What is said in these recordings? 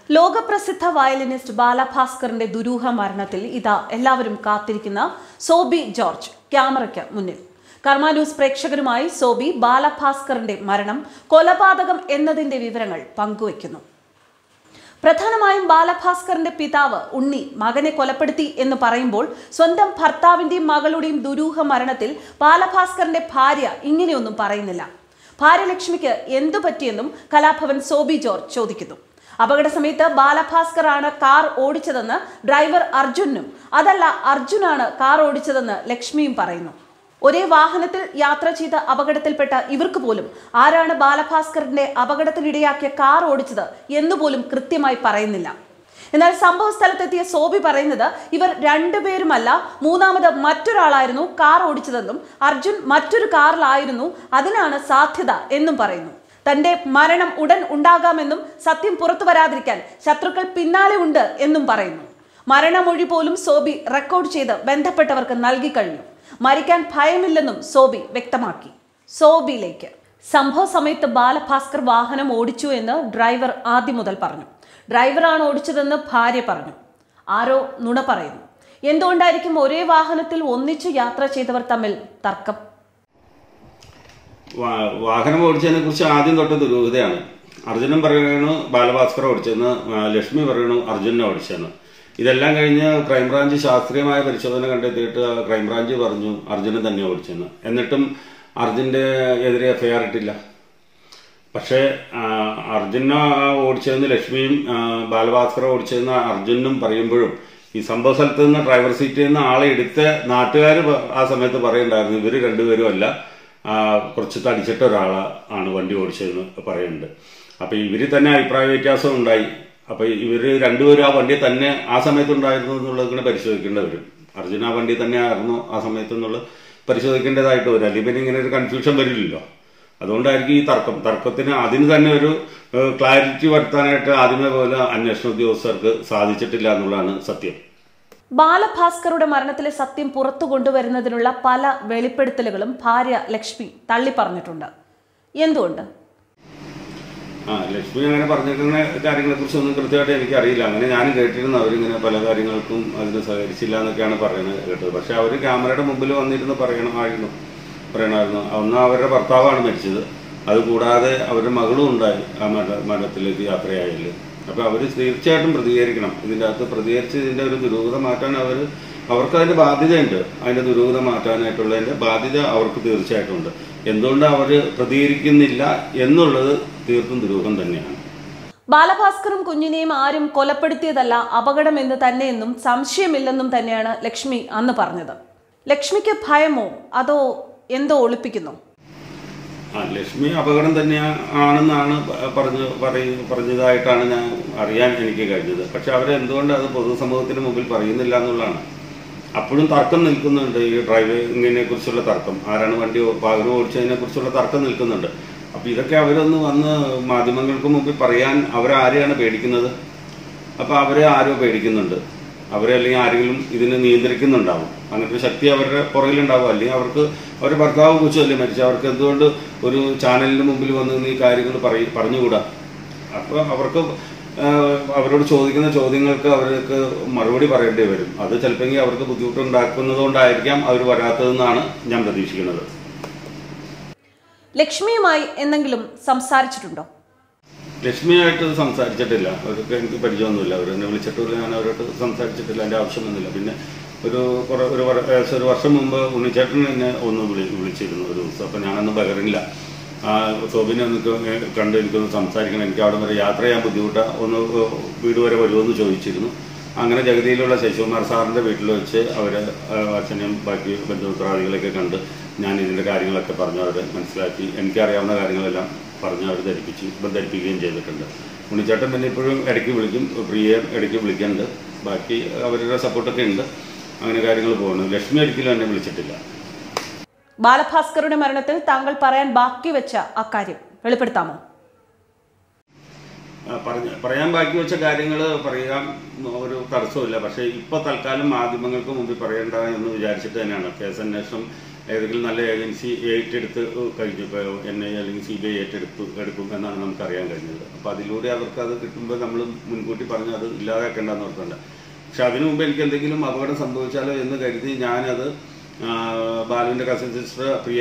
ലോകപ്രസിദ്ധ violinist ബാലഭാസ്കറിന്റെ ദുരൂഹ മരണത്തിൽ ഇതാ എല്ലാവരും കാത്തിരിക്കുന്ന സോബി ജോർജ് ക്യാമറയ്ക്ക് മുന്നിൽ. കർമ്മ ന്യൂസ് പ്രേക്ഷകരുമായി സോബി ബാലഭാസ്കറിന്റെ മരണം കൊലപാതകം എന്നതിന്റെ വിവരങ്ങൾ പങ്കുവയ്ക്കുന്നു. പ്രധാനമായും ബാലഭാസ്കറിന്റെ പിതാവ് ഉണ്ണി മകനെ കൊലപ്പെടുത്തി എന്ന് പറയുമ്പോൾ സ്വന്തം ഭർത്താവിന്റെയും മകളുടെയും ദുരൂഹ മരണത്തിൽ ബാലഭാസ്കറിന്റെ ഭാര്യ ഇങ്ങനെയൊന്നും പറയുന്നില്ല. ഭാര്യ ലക്ഷ്മിക്ക് എന്തു പറ്റിയെന്നും കലാഭവൻ സോബി ജോർജ് ചോദിക്കുന്നു. അപകട സമയത്ത് ബാലഭാസ്കർ ആണ് കാർ ഓടിച്ചതെന്ന് ഡ്രൈവർ അർജുനും, അതല്ല അർജുനാണ് കാർ ഓടിച്ചതെന്ന് ലക്ഷ്മിയും പറയുന്നു. ഒരേ വാഹനത്തിൽ യാത്ര ചെയ്ത അപകടത്തിൽപ്പെട്ട ഇവർക്ക് പോലും ആരാണ് ബാലഭാസ്കറിന്റെ അപകടത്തിനിടയാക്കിയ കാർ ഓടിച്ചത് എന്നുപോലും കൃത്യമായി പറയുന്നില്ല. എന്നാൽ സംഭവ സ്ഥലത്തെത്തിയ സോബി പറയുന്നത് ഇവർ രണ്ടുപേരുമല്ല, മൂന്നാമത് മറ്റൊരാളായിരുന്നു കാർ ഓടിച്ചതെന്നും അർജുൻ മറ്റൊരു കാറിലായിരുന്നു, അതിനാണ് സാധ്യത എന്നും പറയുന്നു. തന്റെ മരണം ഉടൻ ഉണ്ടാകാമെന്നും സത്യം പുറത്തു വരാതിരിക്കാൻ ശത്രുക്കൾ പിന്നാലെ ഉണ്ട് എന്നും പറയുന്നു. മരണമൊഴി പോലും സോബി റെക്കോർഡ് ചെയ്ത് ബന്ധപ്പെട്ടവർക്ക് നൽകി കഴിഞ്ഞു. മരിക്കാൻ ഭയമില്ലെന്നും സോബി വ്യക്തമാക്കി. സോബിയിലേക്ക് സംഭവ സമയത്ത് ബാലഭാസ്കർ വാഹനം ഓടിച്ചു എന്ന് ഡ്രൈവർ ആദ്യം മുതൽ പറഞ്ഞു. ഡ്രൈവറാണ് ഓടിച്ചതെന്ന് ഭാര്യ പറഞ്ഞു. ആരോ നുണ പറയുന്നു. എന്തുകൊണ്ടായിരിക്കും ഒരേ വാഹനത്തിൽ ഒന്നിച്ചു യാത്ര ചെയ്തവർ തമ്മിൽ തർക്കം? വാഹനം ഓടിച്ചതിനെ കുറിച്ച് ആദ്യം തൊട്ട് ദുരൂഹതയാണ്. അർജുനൻ പറയണു ബാലഭാസ്കർ ഓടിച്ചെന്ന്, ലക്ഷ്മി പറയണു അർജുനെ ഓടിച്ചെന്ന്. ഇതെല്ലാം കഴിഞ്ഞ് ക്രൈംബ്രാഞ്ച് ശാസ്ത്രീയമായ പരിശോധന കണ്ടെത്തിയിട്ട് ക്രൈംബ്രാഞ്ച് പറഞ്ഞു അർജുനൻ തന്നെ ഓടിച്ചെന്ന്. എന്നിട്ടും അർജുന്റെ എതിരെ എഫ്ഐആർ ഇട്ടില്ല. പക്ഷേ അർജുന ഓടിച്ചതെന്ന് ലക്ഷ്മിയും ബാലഭാസ്കർ ഓടിച്ചതെന്ന് അർജുനും പറയുമ്പോഴും ഈ സംഭവ സ്ഥലത്ത് നിന്ന് ഡ്രൈവർ സീറ്റിൽ നിന്ന് ആളെ എടുത്ത നാട്ടുകാർ ആ സമയത്ത് പറയുണ്ടായിരുന്നു ഇവർ രണ്ടുപേരും അല്ല, കുറച്ച് തടിച്ചിട്ട ഒരാളാണ് വണ്ടി ഓടിച്ചതെന്ന് പറയുന്നുണ്ട്. അപ്പൊ ഇവര് തന്നെ അഭിപ്രായ വ്യത്യാസം ഉണ്ടായി. അപ്പൊ ഇവര് രണ്ടുപേരും ആ വണ്ടി തന്നെ ആ സമയത്ത് ഉണ്ടായിരുന്നു എന്നുള്ളത് പരിശോധിക്കേണ്ടി വരും. അർജുന ആ വണ്ടി തന്നെ ആയിരുന്നു ആ സമയത്ത് എന്നുള്ളത് പരിശോധിക്കേണ്ടതായിട്ട് വരും. അല്ലെങ്കിൽ പിന്നെ ഇങ്ങനെ ഒരു കൺഫ്യൂഷൻ വരില്ലല്ലോ. അതുകൊണ്ടായിരിക്കും ഈ തർക്കത്തിന് അതിന് തന്നെ ഒരു ക്ലാരിറ്റി വരുത്താനായിട്ട് ആദ്യമേ പോലെ അന്വേഷണ ഉദ്യോഗസ്ഥർക്ക് സാധിച്ചിട്ടില്ല എന്നുള്ളതാണ് സത്യം. ബാലഭാസ്കറുടെ മരണത്തിലെ സത്യം പുറത്തു കൊണ്ടുവരുന്നതിനുള്ള പല വെളിപ്പെടുത്തലുകളും ഭാര്യ ലക്ഷ്മി തള്ളി പറഞ്ഞിട്ടുണ്ട്. എന്തുകൊണ്ട്? ലക്ഷ്മി അങ്ങനെ പറഞ്ഞിരിക്കുന്ന കാര്യങ്ങളെ കുറിച്ചൊന്നും കൃത്യമായിട്ട് എനിക്കറിയില്ല. അങ്ങനെ ഞാൻ കേട്ടിരുന്നു അവരിങ്ങനെ പല കാര്യങ്ങൾക്കും അതിന് സഹകരിച്ചില്ല എന്നൊക്കെയാണ് പറയുന്നത് കേട്ടത്. പക്ഷെ അവർ ക്യാമറയുടെ മുമ്പിൽ വന്നിരുന്ന് പറയണമായിരുന്നു. ഒന്ന് അവരുടെ ഭർത്താവാണ് മരിച്ചത്, അതുകൂടാതെ അവരുടെ മകളും ഉണ്ടായി ആ മരണത്തിലേക്ക് യാത്രയായാല്. അപ്പൊ അവര് തീർച്ചയായിട്ടും പ്രതികരിക്കണം. ഇതിൻ്റെ അകത്ത് പ്രതികരിച്ച് ഇതിന്റെ ഒരു ദുരൂഹത മാറ്റാൻ അവർക്ക് അതിന്റെ ബാധ്യതയുണ്ട്. അതിന്റെ ദുരൂഹത മാറ്റാനായിട്ടുള്ളതിന്റെ ബാധ്യത അവർക്ക് തീർച്ചയായിട്ടും ഉണ്ട്. എന്തുകൊണ്ട് അവര് പ്രതികരിക്കുന്നില്ല എന്നുള്ളത് തീർത്തും ദുരൂഹം തന്നെയാണ്. ബാലഭാസ്കറും കുഞ്ഞിനെയും ആരും കൊലപ്പെടുത്തിയതല്ല അപകടം എന്ന് തന്നെയെന്നും സംശയമില്ലെന്നും തന്നെയാണ് ലക്ഷ്മി അന്ന് പറഞ്ഞത്. ലക്ഷ്മിക്ക് ഭയമോ അതോ എന്തോ ഒളിപ്പിക്കുന്നു? ലക്ഷ്മി അപകടം തന്നെയാണെന്നാണ് പറഞ്ഞതായിട്ടാണ് ഞാൻ അറിയാൻ എനിക്ക് കഴിഞ്ഞത്. പക്ഷെ അവരെന്തുകൊണ്ട് അത് പൊതുസമൂഹത്തിന് മുമ്പിൽ പറയുന്നില്ല എന്നുള്ളതാണ്. അപ്പോഴും തർക്കം നിൽക്കുന്നുണ്ട്. ഈ ഡ്രൈവിങ്ങിനെ കുറിച്ചുള്ള തർക്കം, ആരാണ് വാഹനം ഓടിച്ചതിനെ കുറിച്ചുള്ള തർക്കം നിൽക്കുന്നുണ്ട്. അപ്പൊ ഇതൊക്കെ അവരൊന്ന് വന്ന് മാധ്യമങ്ങൾക്ക് മുമ്പിൽ പറയാൻ അവരാരെയാണ് പേടിക്കുന്നത്? അപ്പൊ അവരെ ആരോ പേടിക്കുന്നുണ്ട്. അവരെ അല്ലെങ്കിൽ ആരെങ്കിലും ഇതിനെ നിയന്ത്രിക്കുന്നുണ്ടാവും. അങ്ങനത്തെ ശക്തി അവരുടെ പുറകിലുണ്ടാവും. അല്ലെങ്കിൽ അവരുടെ ഭർത്താവ് കുറിച്ചല്ലേ മരിച്ചു, അവർക്ക് എന്തുകൊണ്ട് ഒരു ചാനലിന് മുമ്പിൽ വന്ന് ഈ കാര്യങ്ങൾ പറഞ്ഞുകൂടാ? അപ്പോൾ അവരോട് ചോദിക്കുന്ന ചോദ്യങ്ങൾക്ക് അവർക്ക് മറുപടി പറയേണ്ടി വരും. അത് ചിലപ്പോൾ അവർക്ക് ബുദ്ധിമുട്ടുണ്ടാക്കുന്നത് കൊണ്ടായിരിക്കാം അവർ വരാത്തതെന്നാണ് ഞാൻ പ്രതീക്ഷിക്കുന്നത്. ലക്ഷ്മിയുമായി എന്തെങ്കിലും സംസാരിച്ചിട്ടുണ്ടോ? ലക്ഷ്മിയായിട്ട് സംസാരിച്ചിട്ടില്ല. അവർക്ക് എനിക്ക് പരിചയമൊന്നുമില്ല. അവരെന്നെ വിളിച്ചിട്ടില്ല, ഞാൻ അവരോട് സംസാരിച്ചിട്ടില്ല. എൻ്റെ ആവശ്യമൊന്നുമില്ല. പിന്നെ ഒരു വർഷം മുമ്പ് ഉണ്ണിച്ചേട്ടൻ എന്നെ ഒന്ന് വിളിച്ചിരുന്നു ഒരു ദിവസം. അപ്പം ഞാനൊന്ന് ബഹറിനില്ല. സോബിനെ ഒന്ന് കണ്ട് എനിക്കൊന്ന് സംസാരിക്കണം, എനിക്ക് അവിടെ വരെ യാത്ര ചെയ്യാൻ ബുദ്ധിമുട്ടാണ്, ഒന്ന് വീട് വരെ വരുമെന്ന് ചോദിച്ചിരുന്നു. അങ്ങനെ ജഗതിയിലുള്ള ശശികുമാർ സാറിൻ്റെ വീട്ടിൽ വെച്ച് അവരെ അച്ഛനെയും ബാക്കി ബന്ധുമിത്രാദികളെയൊക്കെ കണ്ട് ഞാൻ ഇതിൻ്റെ കാര്യങ്ങളൊക്കെ പറഞ്ഞു അവരെ മനസ്സിലാക്കി. എനിക്കറിയാവുന്ന കാര്യങ്ങളെല്ലാം പറഞ്ഞ് അവർ ധരിപ്പിക്കുകയും ചെയ്തിട്ടുണ്ട്. ഉണ്ണിച്ചേട്ടൻ പിന്നെ ഇപ്പോഴും ഇടയ്ക്ക് വിളിക്കും, പ്രിയ ഇടയ്ക്ക് വിളിക്കുന്നുണ്ട്. ബാക്കി അവരുടെ സപ്പോർട്ടൊക്കെ ഉണ്ട്. അങ്ങനെ കാര്യങ്ങൾ പോകുന്നു. ലക്ഷ്മി ഒരിക്കലും എന്നെ വിളിച്ചിട്ടില്ല. ബാലഭാസ്കറുടെ മരണത്തിൽ താങ്കൾ പറയാൻ ബാക്കി വെച്ച അക്കാര്യം വെളിപ്പെടുത്താമോ? പറയാൻ ബാക്കി വെച്ച കാര്യങ്ങൾ പറയാൻ ഒരു തടസ്സമില്ല. പക്ഷേ ഇപ്പോൾ തൽക്കാലം മാധ്യമങ്ങൾക്ക് മുമ്പിൽ പറയേണ്ട എന്ന് വിചാരിച്ചിട്ട് തന്നെയാണ്. കേസ് അന്വേഷണം ഏതെങ്കിലും നല്ല ഏജൻസി ഏറ്റെടുത്ത് കഴിഞ്ഞു, ഇപ്പോൾ NIA അല്ലെങ്കിൽ CBI എടുക്കും എന്നാണ് നമുക്കറിയാൻ കഴിഞ്ഞത്. അപ്പോൾ അതിലൂടെ അവർക്ക് അത് കിട്ടുമ്പോൾ നമ്മൾ മുൻകൂട്ടി പറഞ്ഞ് അത് ഇല്ലാതാക്കേണ്ടെന്ന് ഓർക്കുന്നുണ്ട്. പക്ഷെ അതിനു മുമ്പ് എനിക്ക് എന്തെങ്കിലും അപകടം സംഭവിച്ചാലോ എന്ന് കരുതി ഞാനത് ബാലുവിൻ്റെ കസിൻ സിസ്റ്റർ പ്രിയ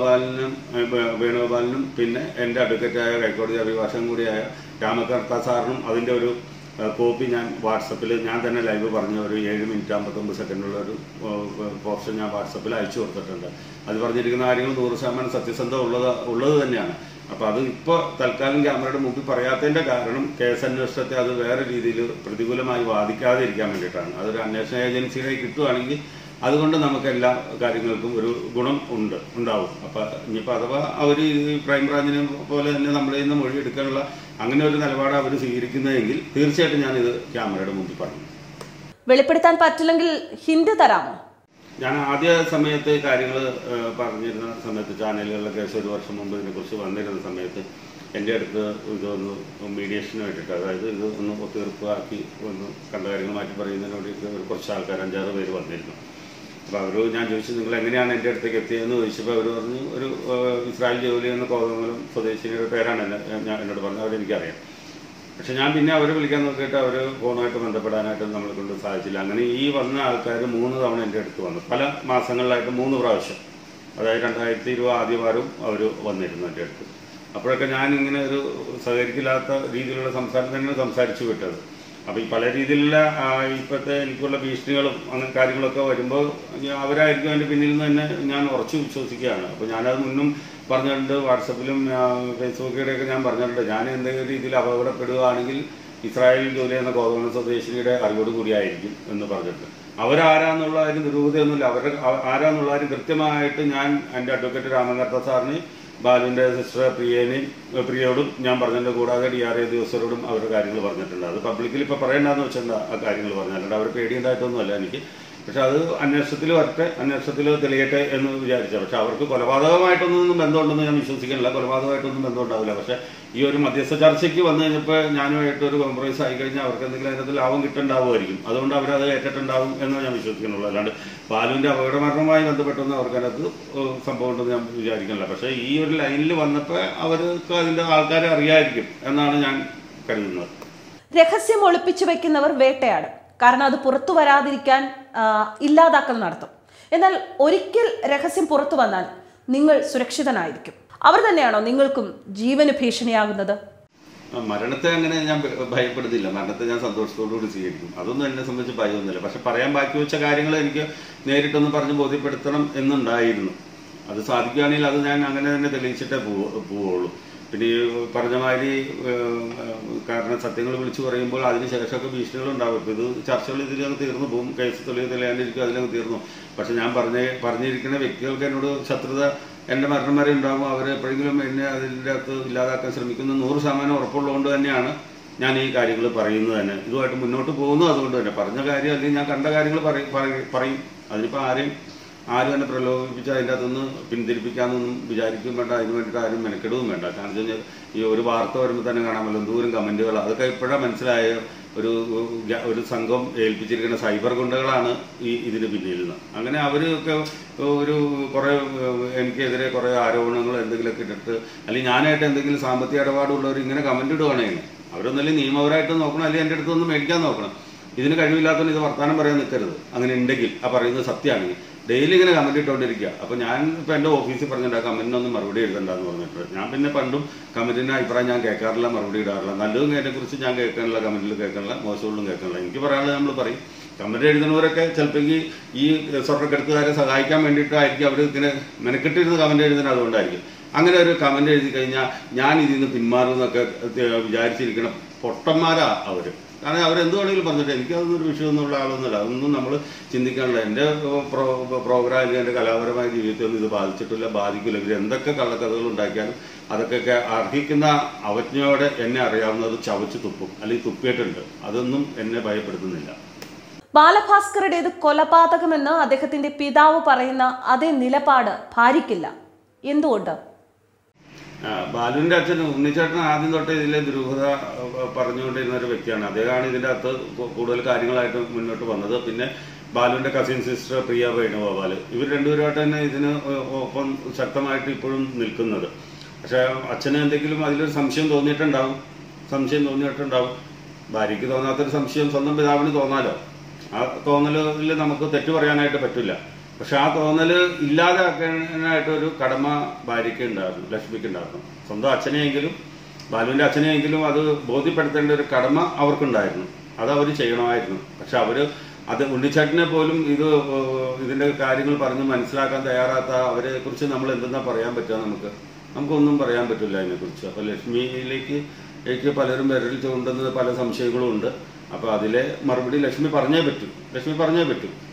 വേണുഗോപാലിനും പിന്നെ എൻ്റെ അഡ്വക്കേറ്റായ ഹൈക്കോടതി അഭിഭാഷകൻ കൂടിയായ രാമകർത്ത സാറിനും അതിൻ്റെ ഒരു കോപ്പി ഞാൻ വാട്സപ്പിൽ ഞാൻ തന്നെ ലൈവ് പറഞ്ഞ ഒരു 7 മിനിറ്റ് 59 സെക്കൻഡുള്ള ഒരു പോർഷൻ ഞാൻ വാട്സപ്പിൽ അയച്ചു കൊടുത്തിട്ടുണ്ട്. അത് പറഞ്ഞിരിക്കുന്ന കാര്യങ്ങൾ 100% സത്യസന്ധത ഉള്ളത് തന്നെയാണ്. അപ്പോൾ അത് ഇപ്പോൾ തൽക്കാലം ക്യാമറയുടെ മുമ്പിൽ പറയാത്തതിൻ്റെ കാരണം കേസന്വേഷണത്തെ അത് വേറെ രീതിയിൽ പ്രതികൂലമായി ബാധിക്കാതെ ഇരിക്കാൻ വേണ്ടിയിട്ടാണ്. അതൊരു അന്വേഷണ ഏജൻസിയിലേക്ക് കിട്ടുകയാണെങ്കിൽ അതുകൊണ്ട് നമുക്ക് എല്ലാ കാര്യങ്ങൾക്കും ഒരു ഗുണം ഉണ്ടാവും. അപ്പം ഇനിയിപ്പോൾ അഥവാ അവർ ക്രൈംബ്രാഞ്ചിനെ പോലെ തന്നെ നമ്മളിൽ നിന്ന് മൊഴി എടുക്കാനുള്ള അങ്ങനെ ഒരു നിലപാട് അവർ സ്വീകരിക്കുന്നതെങ്കിൽ തീർച്ചയായിട്ടും ഞാനിത് ക്യാമറയുടെ മുമ്പിൽ പറഞ്ഞു. വെളിപ്പെടുത്താൻ പറ്റില്ലെങ്കിൽ ഹിന്റ് തരാമോ? ഞാൻ ആദ്യ സമയത്ത് കാര്യങ്ങൾ പറഞ്ഞിരുന്ന സമയത്ത് ചാനലുകളിലൊക്കെ 1 വർഷം മുമ്പ് ഇതിനെക്കുറിച്ച് വന്നിരുന്ന സമയത്ത് എൻ്റെ അടുത്ത് ഇതൊന്ന് മീഡിയേഷന് വേണ്ടിയിട്ട്, അതായത് ഇത് ഒന്ന് ഒത്തുതീർപ്പാക്കി ഒന്ന് കണ്ട കാര്യങ്ങൾ മാറ്റി പറയുന്നതിന് വേണ്ടിയിട്ട് കുറച്ച് ആൾക്കാർ 5-6 പേര് വന്നിരുന്നു. അപ്പോൾ അവർ ഞാൻ ചോദിച്ചു നിങ്ങൾ എങ്ങനെയാണ് എൻ്റെ അടുത്തേക്ക് എത്തിയതെന്ന് ചോദിച്ചപ്പോൾ അവർ പറഞ്ഞു ഒരു ഇസ്രായേൽ ജോലി ചെയ്യുന്ന കോതമംഗലം സ്വദേശിനിയുടെ പേരാണ് എന്നോട് പറഞ്ഞത്. അവരെനിക്കറിയാം. പക്ഷെ ഞാൻ പിന്നെ അവരെ വിളിക്കാൻ നോക്കിയിട്ട് അവർ ഫോണുമായിട്ട് ബന്ധപ്പെടാനായിട്ട് നമ്മളെ കൊണ്ട് സാധിച്ചില്ല. അങ്ങനെ ഈ വന്ന ആൾക്കാർ 3 തവണ എൻ്റെ അടുത്ത് വന്നു, പല മാസങ്ങളിലായിട്ട് 3 പ്രാവശ്യം. അതായത് 2020 ആദ്യവാരവും അവർ വന്നിരുന്നു എൻ്റെ അടുത്ത്. അപ്പോഴൊക്കെ ഞാൻ ഇങ്ങനെ ഒരു സഹകരിക്കില്ലാത്ത രീതിയിലുള്ള സംസാരം തന്നെയാണ് സംസാരിച്ചു വിട്ടത്. അപ്പോൾ ഈ പല രീതിയിലുള്ള ഇപ്പോഴത്തെ എനിക്കുള്ള ഭീഷണികളും അങ്ങനെ കാര്യങ്ങളൊക്കെ വരുമ്പോൾ അവരായിരിക്കും അതിൻ്റെ പിന്നിൽ നിന്ന് തന്നെ ഞാൻ ഉറച്ചു വിശ്വസിക്കുകയാണ്. അപ്പോൾ ഞാനത് മുന്നും പറഞ്ഞിട്ടുണ്ട്, വാട്സപ്പിലും ഫേസ്ബുക്കിലൂടെയൊക്കെ ഞാൻ പറഞ്ഞിട്ടുണ്ട്. ഞാൻ എന്തെങ്കിലും രീതിയിൽ അപകടപ്പെടുകയാണെങ്കിൽ ഇസ്രായേലിൽ ജോലി ചെയ്യുന്ന കോതമംഗലം സ്വദേശിനിയുടെ അറിവോട് കൂടിയായിരിക്കും എന്ന് പറഞ്ഞിട്ടുണ്ട്. അവരാരാന്നുള്ള കാര്യം ദുരൂഹതയൊന്നുമില്ല. അവരുടെ ആരാന്നുള്ള കാര്യം കൃത്യമായിട്ട് ഞാൻ എൻ്റെ അഡ്വക്കേറ്റ് രാമകർത്ത സാറിന് ബാലുവിൻ്റെ സിസ്റ്റർ പ്രിയയോടും ഞാൻ പറഞ്ഞതിൻ്റെ കൂടാതെ DRA ഉദ്യോഗസ്ഥരോടും അവരുടെ കാര്യങ്ങൾ പറഞ്ഞിട്ടുണ്ട്. അത് പബ്ലിക്കിൽ ഇപ്പോൾ പറയേണ്ടതെന്ന് വെച്ചാൽ ആ കാര്യങ്ങൾ പറഞ്ഞിട്ടുണ്ട്. അവർ പേടിയുണ്ടായിട്ടൊന്നുമല്ല എനിക്ക്. പക്ഷെ അത് അന്വേഷണത്തിൽ വരട്ടെ, അന്വേഷണത്തിൽ തെളിയട്ടെ എന്ന് വിചാരിച്ച. പക്ഷെ അവർക്ക് കൊലപാതകമായിട്ടൊന്നും ബന്ധമുണ്ടെന്ന് ഞാൻ വിശ്വസിക്കുന്നില്ല. കൊലപാതകമായിട്ടൊന്നും ബന്ധമുണ്ടാവില്ല. പക്ഷെ ഈ ഒരു മധ്യസ്ഥ ചർച്ചയ്ക്ക് വന്നു കഴിഞ്ഞപ്പോൾ ഞാനുമായിട്ട് ഒരു കോംപ്രമൈസ് ആയി കഴിഞ്ഞാൽ അവർക്ക് എന്തെങ്കിലും അതിനകത്ത് ലാഭം കിട്ടുന്നുണ്ടാവുമായിരിക്കും. അതുകൊണ്ട് അവരത് ഏറ്റിട്ടുണ്ടാവും എന്ന് ഞാൻ വിശ്വസിക്കുന്നുള്ളൂ. അല്ലാണ്ട് ബാലുവിൻ്റെ അപകടമരണവുമായി ബന്ധപ്പെട്ടൊന്നും അവർക്കതിനകത്ത് സംഭവം ഉണ്ടെന്ന് ഞാൻ വിചാരിക്കുന്നില്ല. പക്ഷേ ഈ ഒരു ലൈനിൽ വന്നപ്പോൾ അവർക്ക് അതിൻ്റെ ആൾക്കാരെ അറിയായിരിക്കും എന്നാണ് ഞാൻ കരുതുന്നത്. രഹസ്യം ഒളിപ്പിച്ചു വെക്കുന്നവർ വേട്ടയാടും. കാരണം അത് പുറത്തു വരാതിരിക്കാൻ ഇല്ലാതാക്കൽ നടത്തും. എന്നാൽ ഒരിക്കൽ രഹസ്യം പുറത്തു വന്നാൽ നിങ്ങൾ സുരക്ഷിതനായിരിക്കും. അവർ തന്നെയാണോ നിങ്ങൾക്കും ജീവന് ഭീഷണിയാകുന്നത്? മരണത്തെ അങ്ങനെ ഞാൻ ഭയപ്പെടുന്നില്ല. മരണത്തെ ഞാൻ സന്തോഷത്തോടുകൂടി സ്വീകരിക്കും. അതൊന്നും എന്നെ സംബന്ധിച്ച് ഭയമൊന്നുമില്ല. പക്ഷെ പറയാൻ ബാക്കി വെച്ച കാര്യങ്ങൾ എനിക്ക് നേരിട്ടൊന്ന് പറഞ്ഞ് ബോധ്യപ്പെടുത്തണം എന്നുണ്ടായിരുന്നു. അത് സാധിക്കുകയാണെങ്കിൽ അത് ഞാൻ അങ്ങനെ തന്നെ തെളിയിച്ചിട്ടേ പോവുള്ളൂ. പിന്നെ ഈ പറഞ്ഞ മാതിരി കാരണം സത്യങ്ങൾ വിളിച്ചു പറയുമ്പോൾ അതിനുശേഷമൊക്കെ ഭീഷണികളുണ്ടാവും. ഇപ്പോൾ ഇത് ചർച്ചകൾ ഇതിലങ്ങ് തീർന്നു പോകും. കേസ് തെളിയാണ്ടിരിക്കും, അതിലങ്ങ് തീർന്നു. പക്ഷെ ഞാൻ പറഞ്ഞിരിക്കുന്ന വ്യക്തികൾക്ക് എന്നോട് ശത്രുത എൻ്റെ മരണം വരെ ഉണ്ടാകും. അവർ എപ്പോഴെങ്കിലും എന്നെ അതിൻ്റെ അകത്ത് ഇല്ലാതാക്കാൻ ശ്രമിക്കുന്ന 100% ഉറപ്പുള്ളതുകൊണ്ട് തന്നെയാണ് ഞാൻ ഈ കാര്യങ്ങൾ പറയുന്നത് തന്നെ. ഇതുമായിട്ട് മുന്നോട്ട് പോകുന്നത് അതുകൊണ്ട് തന്നെ. പറഞ്ഞ കാര്യം അല്ലെങ്കിൽ ഞാൻ കണ്ട കാര്യങ്ങൾ പറയും. അതിനിപ്പോൾ ആരും എന്നെ പ്രലോഭിപ്പിച്ച് അതിൻ്റെ അകത്തുനിന്ന് പിന്തിരിപ്പിക്കാമെന്നൊന്നും വിചാരിക്കും വേണ്ട. അതിന് വേണ്ടിയിട്ട് ആരും മെനക്കെടുവും വേണ്ട. കാരണം വെച്ച് കഴിഞ്ഞാൽ ഈ ഒരു വാർത്ത വരുമ്പോൾ തന്നെ കാണാമല്ലോ ദൂരം കമൻറ്റുകൾ. അതൊക്കെ ഇപ്പോഴാണ് മനസ്സിലായ ഒരു സംഘം ഏൽപ്പിച്ചിരിക്കുന്ന സൈബർ ഗുണ്ടകളാണ് ഇതിന് പിന്നിൽ നിന്ന്. അങ്ങനെ അവരൊക്കെ കുറേ എനിക്കെതിരെ കുറേ ആരോപണങ്ങൾ എന്തെങ്കിലുമൊക്കെ ഇട്ടിട്ട് അല്ലെങ്കിൽ ഞാനായിട്ട് എന്തെങ്കിലും സാമ്പത്തിക ഇടപാടുള്ളവർ ഇങ്ങനെ കമൻ്റ് ഇടുവാണെങ്കിൽ അവരൊന്നല്ലേ നിയമപരമായിട്ട് നോക്കണം, അല്ലെങ്കിൽ എൻ്റെ അടുത്തൊന്ന് മേടിക്കാൻ നോക്കണം. ഇതിന് കഴിവില്ലാത്തവന് ഇത് വർത്താനം പറയാൻ നിൽക്കരുത്. അങ്ങനെ ഉണ്ടെങ്കിൽ ആ പറയുന്നത് സത്യമാണെങ്കിൽ ഡെയിലി ഇങ്ങനെ കമൻറ്റ് ഇട്ടുകൊണ്ടിരിക്കുക. അപ്പോൾ ഞാൻ ഇപ്പോൾ എൻ്റെ ഓഫീസിൽ പറഞ്ഞിട്ട് ആ കമൻറ്റിനൊന്നും മറുപടി എഴുതണ്ടെന്ന് പറഞ്ഞിട്ട് ഞാൻ പിന്നെ പണ്ടും കമൻറ്റിൻ്റെ അഭിപ്രായം ഞാൻ കേൾക്കാറില്ല, മറുപടി ഇടാറില്ല. നല്ലതും അതിനെക്കുറിച്ച് ഞാൻ കേൾക്കാനുള്ള, കമൻറ്റിൽ കേൾക്കാനുള്ള, മോശമുള്ളും കേൾക്കാനുള്ള. എനിക്ക് പറയാനുള്ളത് നമ്മൾ പറയും. കമൻറ്റ് എഴുതുന്നവരൊക്കെ ചിലപ്പോൾ ഈ സ്വർണ്ണക്കെടുത്തുകാരെ സഹായിക്കാൻ വേണ്ടിയിട്ടായിരിക്കും അവർ ഇങ്ങനെ മെനക്കെട്ടിരുന്ന് കമൻറ്റ് എഴുതുന്നത്. അതുകൊണ്ടായിരിക്കും അങ്ങനെ ഒരു കമൻറ്റ് എഴുതി കഴിഞ്ഞാൽ ഞാൻ ഇതിൽ നിന്ന് പിന്മാറുമെന്നൊക്കെ വിചാരിച്ചിരിക്കണം പൊട്ടന്മാരാ അവർ. കാരണം അവരെന്ത് വേണമെങ്കിലും പറഞ്ഞിട്ട് എനിക്കതൊന്നൊരു വിഷയമൊന്നുള്ള ആളൊന്നുമില്ല. അതൊന്നും നമ്മൾ ചിന്തിക്കാനുള്ള. എൻ്റെ പ്രോഗ്രാമിൽ എൻ്റെ കലാപരമായ ജീവിതത്തെയൊന്നും ഇത് ബാധിച്ചിട്ടില്ല, ബാധിക്കില്ല. ഇവർ എന്തൊക്കെ കള്ളക്കഥകൾ ഉണ്ടാക്കിയാലും അതൊക്കെ അർഹിക്കുന്ന അവജ്ഞയോടെ എന്നെ അറിയാവുന്നത് ചവച്ച് തുപ്പും, അല്ലെങ്കിൽ തുപ്പിയിട്ടുണ്ട്. അതൊന്നും എന്നെ ഭയപ്പെടുത്തുന്നില്ല. ബാലഭാസ്കറുടേത് കൊലപാതകമെന്ന് അദ്ദേഹത്തിന്റെ പിതാവ് പറയുന്ന അതേ നിലപാട് ഭാര്യയ്ക്കില്ല. എന്തുകൊണ്ട്? ബാലുവിൻ്റെ അച്ഛൻ ഉണ്ണിച്ചേട്ടൻ ആദ്യം തൊട്ട് ഇതിലെ ദുരൂഹത പറഞ്ഞുകൊണ്ടിരുന്ന ഒരു വ്യക്തിയാണ്. അദ്ദേഹമാണ് ഇതിൻ്റെ അകത്ത് കൂടുതൽ കാര്യങ്ങളായിട്ട് മുന്നോട്ട് വന്നത്. പിന്നെ ബാലുവിന്റെ കസിൻ സിസ്റ്റർ പ്രിയ വേണുഗോപാൽ, ഇവർ രണ്ടുപേരുമായിട്ട് തന്നെ ഇതിന് ഒപ്പം ശക്തമായിട്ട് ഇപ്പോഴും നിൽക്കുന്നത്. പക്ഷെ അച്ഛന് എന്തെങ്കിലും അതിലൊരു സംശയം തോന്നിയിട്ടുണ്ടാവും. ഭാര്യയ്ക്ക് തോന്നാത്തൊരു സംശയം സ്വന്തം പിതാവിന് തോന്നാലോ. ആ തോന്നലിൽ നമുക്ക് തെറ്റു പറയാനായിട്ട് പറ്റില്ല. പക്ഷെ ആ തോന്നൽ ഇല്ലാതാക്കാനായിട്ടൊരു കടമ ഭാര്യയ്ക്ക് ഉണ്ടായിരുന്നു, ലക്ഷ്മിക്ക് ഉണ്ടായിരുന്നു. സ്വന്തം അച്ഛനെയെങ്കിലും ബാലുവിന്റെ അച്ഛനെയെങ്കിലും അത് ബോധ്യപ്പെടുത്തേണ്ട ഒരു കടമ അവർക്കുണ്ടായിരുന്നു. അത് അവർ ചെയ്യണമായിരുന്നു. പക്ഷെ അത് ഉണ്ണിച്ചേട്ടനെ പോലും ഇതിന്റെ കാര്യങ്ങൾ പറഞ്ഞ് മനസ്സിലാക്കാൻ തയ്യാറാത്ത അവരെ കുറിച്ച് നമ്മൾ എന്തെന്നാ പറയാൻ പറ്റുക? നമുക്കൊന്നും പറയാൻ പറ്റില്ല അതിനെക്കുറിച്ച്. അപ്പൊ ലക്ഷ്മിയിലേക്ക് പലരും വിരൽ ചൂണ്ടുന്നത് പല സംശയങ്ങളും ഉണ്ട്. അപ്പൊ അതിലെ മറുപടി ലക്ഷ്മി പറഞ്ഞേ പറ്റൂ.